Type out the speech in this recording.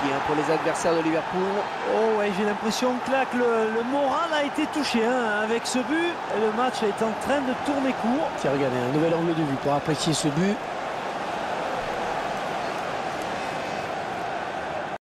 pour les adversaires de Liverpool. Oh ouais, j'ai l'impression que là, le moral a été touché avec ce but. Et le match est en train de tourner court. Tiens, regardez, un nouvel angle de vue pour apprécier ce but.